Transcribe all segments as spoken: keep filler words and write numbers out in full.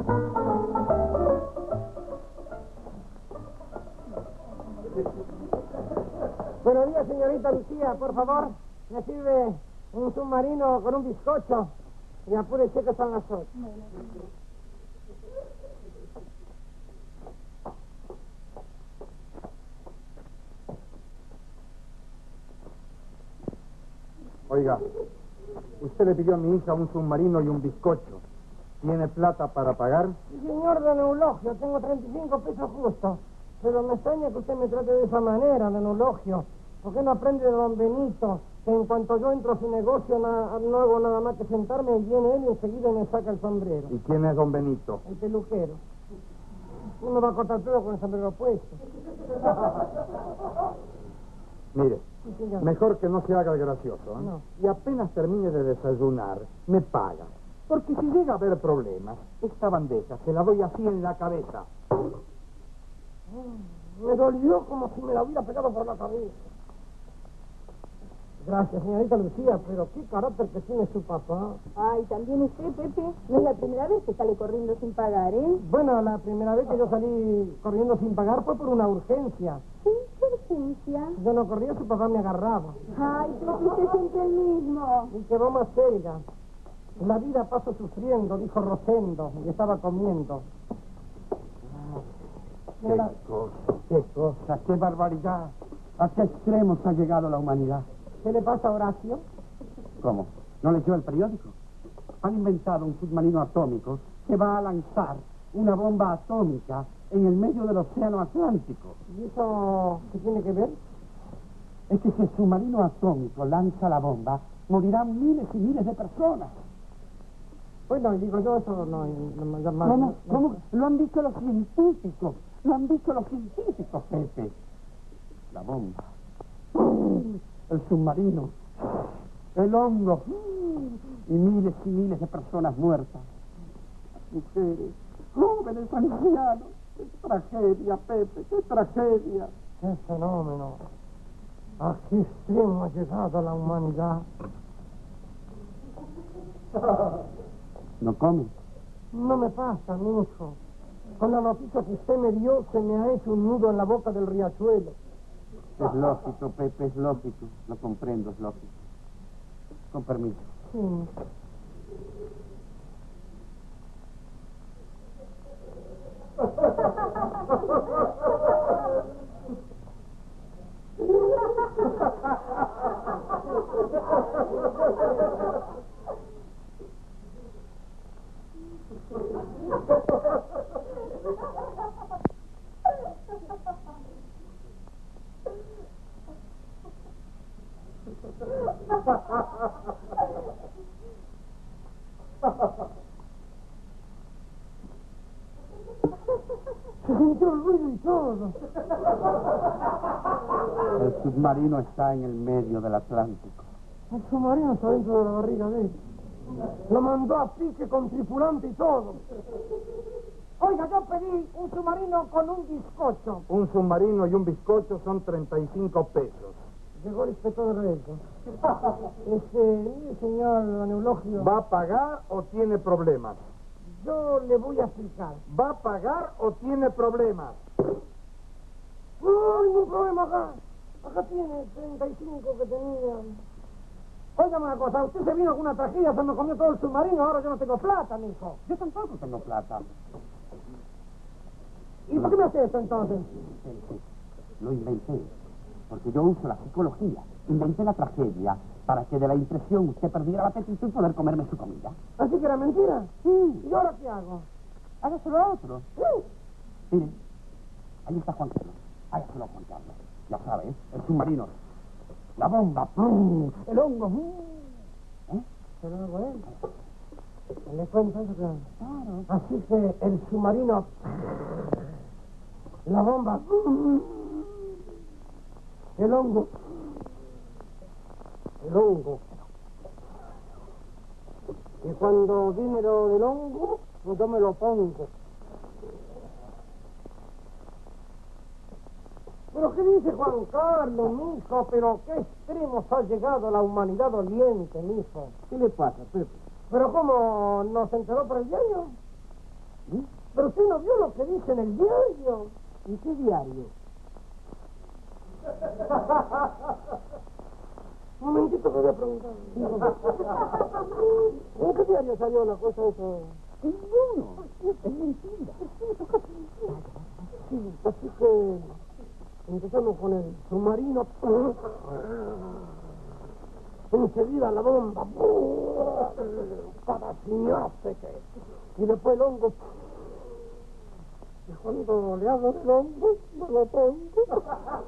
Buenos días, señorita Lucía, por favor, me sirve un submarino con un bizcocho y apúrese que son las ocho. Oiga, usted le pidió a mi hija un submarino y un bizcocho. ¿Tiene plata para pagar? Sí, señor don Eulogio, tengo treinta y cinco pesos justos. Pero me extraña que usted me trate de esa manera, don Eulogio. ¿Por qué no aprende de don Benito? Que en cuanto yo entro a su negocio, na, no hago nada más que sentarme y viene él y enseguida me saca el sombrero. ¿Y quién es don Benito? El peluquero. Uno va a cortar pelo con el sombrero puesto. Mire, Sí, mejor que no se haga el gracioso, ¿eh? No. Y apenas termine de desayunar, me paga. Porque si llega a haber problemas, esta bandeja se la doy así en la cabeza. Me dolió como si me la hubiera pegado por la cabeza. Gracias, señorita Lucía, pero qué carácter que tiene su papá. Ay, también usted, Pepe, no es la primera vez que sale corriendo sin pagar, ¿eh? Bueno, la primera vez que yo salí corriendo sin pagar fue por una urgencia. Sí, qué urgencia. Si yo no corría, su papá me agarraba. Ay, Pepe, usted es siempre el mismo. Y quedó más seria. La vida paso sufriendo, dijo Rosendo, y estaba comiendo. Qué cosa, qué cosa, qué barbaridad. ¿A qué extremos ha llegado la humanidad? ¿Qué le pasa a Horacio? ¿Cómo? ¿No leyó el periódico? Han inventado un submarino atómico que va a lanzar una bomba atómica en el medio del océano Atlántico. ¿Y eso qué tiene que ver? Es que si el submarino atómico lanza la bomba, morirán miles y miles de personas. Bueno, digo yo, eso no... No, no, no, ¿Cómo? ¿Cómo? Lo han dicho los científicos. Lo han dicho los científicos, Pepe. La bomba. El submarino. El hongo. Y miles y miles de personas muertas. Mujeres, jóvenes, ancianos. ¡Qué tragedia, Pepe! ¡Qué tragedia! ¡Qué fenómeno! ¿A qué extremo ha llegado la humanidad? ¿No come? No me pasa, mi hijo. Con la noticia que usted me dio, se me ha hecho un nudo en la boca del riachuelo. Es lógico, Pepe, es lógico. Lo comprendo, es lógico. Con permiso. Sí. Se sintió el ruido y todo. El submarino está en el medio del Atlántico. El submarino está dentro de la barriga de él. Lo mandó a pique con tripulante y todo. Oiga, yo pedí un submarino con un bizcocho. Un submarino y un bizcocho son treinta y cinco pesos. Llegó el inspector de riesgo. Este, mire, señor don Eulogio. ¿Va a pagar o tiene problemas? Yo le voy a explicar. ¿Va a pagar o tiene problemas? No, no hay ningún problema acá. Acá tiene treinta y cinco que tenía. Óigame una cosa, usted se vino con una tragedia, se me comió todo el submarino, ahora yo no tengo plata, mijo. Yo tampoco tengo plata. ¿Y por qué me hace esto entonces? Sí, sí. Lo inventé. Porque yo uso la psicología. Inventé la tragedia para que de la impresión usted perdiera el apetito y poder comerme su comida. ¿Así que era mentira? Sí. ¿Y ahora qué hago? Hágaselo a otro. Sí. Miren, ahí está Juan Carlos. Hágaselo a Juan Carlos. Ya sabes, el submarino. La bomba. ¡Pum! El hongo. ¿Eh? ¿Se lo hago a él? ¿Le cuento eso? Que... Claro. Así que el submarino... La bomba... El hongo... El hongo... Y cuando viene lo del hongo, yo me lo pongo. ¿Pero qué dice Juan Carlos, mijo? ¿Pero qué extremos ha llegado la humanidad doliente, mijo? ¿Qué le pasa, Pepe? ¿Pero cómo? ¿No se enteró por el diario? ¿Mm? que dice en el diario. ¿Y qué diario? Un momentito que voy a preguntar. ¿En qué diario salió la cosa esa? Ninguno. Es mentira. Sí, así que empezamos con el submarino. Enseguida la bomba. Cada ciñace que... Y después el hongo. Y cuando le hago el hongo, me lo pongo.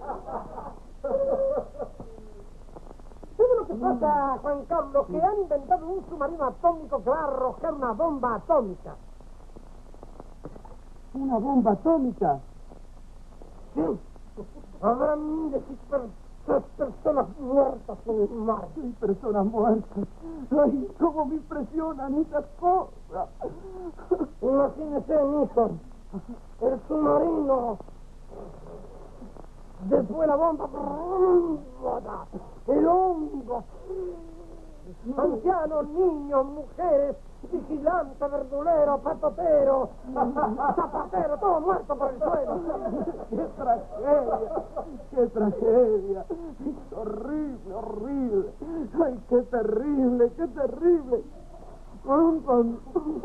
¿Sabes lo que pasa, Juan Carlos? Que han inventado un submarino atómico que va a arrojar una bomba atómica. ¿Una bomba atómica? Sí. Habrá miles y per- tres personas muertas en el mar. Hay personas muertas. Ay, cómo me impresionan esas cosas. Imagínese, mijo, el submarino, después la bomba, el hongo, ancianos, niños, mujeres, vigilantes, verduleros, patoteros, zapateros, todo muerto por el suelo. ¡Qué tragedia! ¡Qué tragedia! Es horrible, horrible. ¡Ay, qué terrible, qué terrible! ¡Terrible!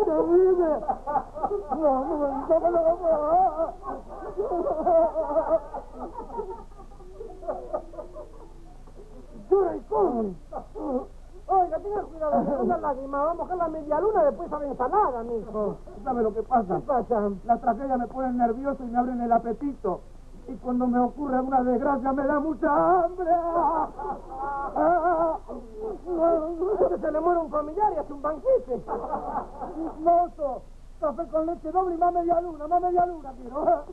¡Dura y con! Oiga, tenga cuidado, no ponga lágrimas, vamos a mojar la media luna, después sabe ensalada, mijo. ¿Sabe lo que pasa? ¿Qué pasa? La tragedia me pone nervioso y me abren el apetito. Y cuando me ocurre alguna desgracia me da mucha hambre. Entonces se le muere un familiar y hace un banquete. Mozo, café con leche doble y más media luna, más media luna quiero.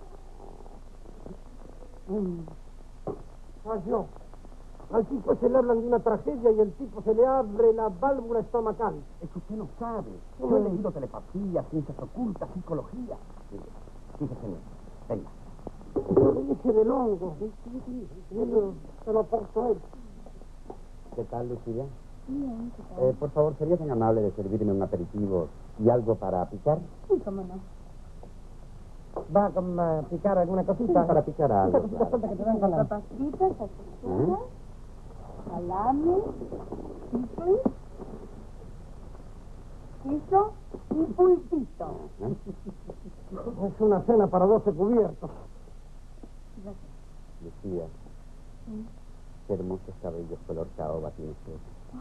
Falló. Al tipo se le hablan de una tragedia y el tipo se le abre la válvula estomacal. Es que usted no sabe. Yo he leído telepatía, ciencias ocultas, psicología. Fíjese en esto. Venga. Yo le dije del hongo. Sí, sí, sí. Y él se lo aportó a él. ¿Qué tal, Lucía? Bien, ¿qué tal? Eh, por favor, ¿sería tan amable de servirme un aperitivo y algo para picar? Sí, cómo no. ¿Va a picar alguna cosita? Sí, para picar algo, Esa cosita claro. suelta que te dan con la... Papas fritas, aceitunas, ¿Eh? salami, chicle, queso y pulpito. ¿Eh? Es una cena para doce cubiertos. Lucía, qué hermosos cabellos color caoba tiene usted.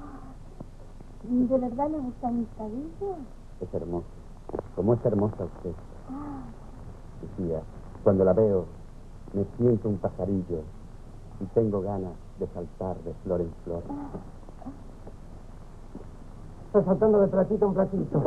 ¿De verdad le gustan mis cabellos? Es hermoso. Como es hermosa usted. Lucía, cuando la veo, me siento un pajarillo y tengo ganas de saltar de flor en flor. Está saltando de platito en platito.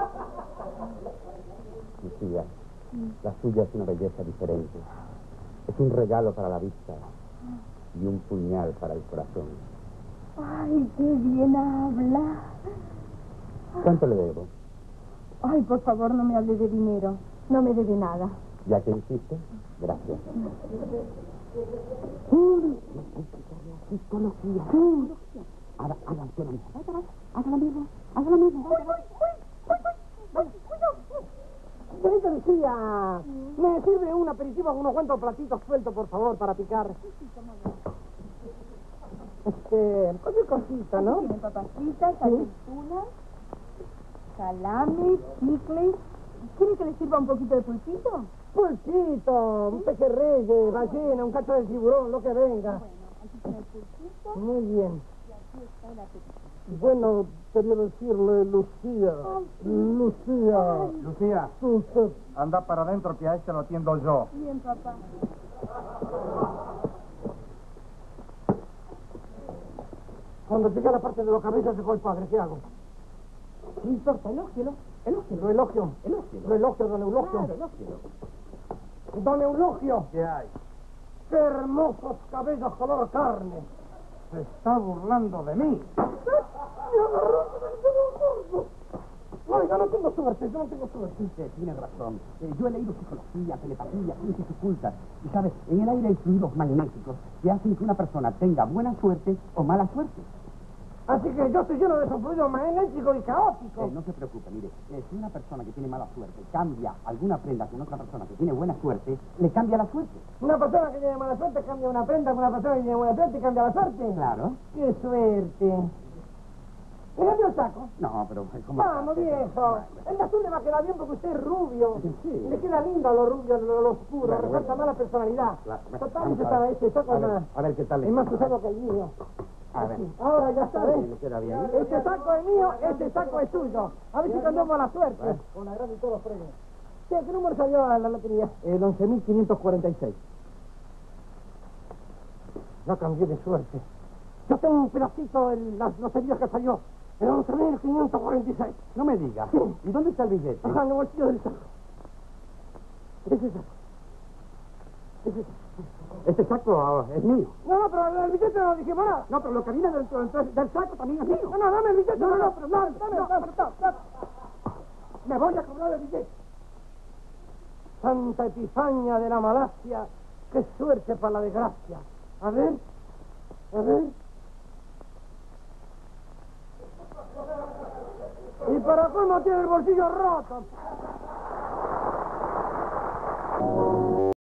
Lucía, la suya es una belleza diferente. Es un regalo para la vista y un puñal para el corazón. Ay, qué bien habla. ¿Cuánto le debo? Ay, por favor, no me hable de dinero. No me debe nada. Ya que insiste, gracias. Psicología. Haga, haga usted lo mismo. Haga lo mismo. Haga lo mismo. Señorita Lucía, ¿me sirve un aperitivo con unos cuantos platitos sueltos, por favor, para picar? Este, cualquier cosita, ¿no? Tiene papas fritas, aceitunas, salami, chicles. ¿Quiere que le sirva un poquito de pulpito? Pulpito, un pejerrey, ballena, un cacho de tiburón, lo que venga. Bueno, aquí tiene el pulpito Muy bien. y aquí está el apetito. Bueno, quería decirle, Lucía, Lucía, Lucía, usted... anda para adentro que a este lo atiendo yo. Bien, papá. Cuando llegue la parte de los cabezas se fue el padre, ¿qué hago? No importa, elógielo. Elógielo. Lo elogio. Elógielo. Lo elogio, don Eulogio. Claro, elógielo. Don Eulogio, ¿Qué hay? qué hermosos cabellos color carne. Se está burlando de mí. Oiga, no tengo suerte, yo no tengo suerte. Usted tiene razón. Eh, yo he leído psicología, telepatía, ciencias ocultas. Y, ¿sabes? En el aire hay fluidos magnéticos que hacen que una persona tenga buena suerte o mala suerte. Así que yo estoy lleno de esos fluidos magnéticos y caóticos. Eh, no se preocupe, mire, eh, si una persona que tiene mala suerte cambia alguna prenda con otra persona que tiene buena suerte, le cambia la suerte. Una persona que tiene mala suerte cambia una prenda con una persona que tiene buena suerte cambia la suerte. Claro. ¡Qué suerte! ¿Le cambio el saco? No, pero ¿cómo? Vamos, viejo. El azul le va a quedar bien porque usted es rubio. Sí. Le queda lindo a lo rubio, a lo, lo oscuro. Bueno, Resalta bueno. más la personalidad. Claro, bueno, Total, vamos ese, a ver. está- ese saco A es ver, más, a ver qué tal le es más queda. usado que el mío. A ver. Así. Ahora ya está, Sí, ¿ves? le queda bien. Este saco es mío, este saco es tuyo. A ver si cambiamos la suerte. Bueno. Con la gran y todos los premios. Sí, ¿qué número salió a la lotería? El once mil quinientos cuarenta y seis. No cambié de suerte. Yo tengo un pedacito de las loterías que salió. El once mil quinientos cuarenta y seis. No me diga. Sí. ¿Y dónde está el billete? Ajá, en el bolsillo del saco. Ese saco. Ese saco. Este saco ah, es mío. No, no, pero el billete no dijimos nada. No, pero lo que viene dentro del, del saco también es mío. No, no, dame el billete. No, no, no, pero no, dame, no, dame, no. dame, dame, dame. Me voy a cobrar el billete. Santa Epifanía de la Malasia, qué suerte para la desgracia. A ver, a ver. Y para cómo tiene el bolsillo roto.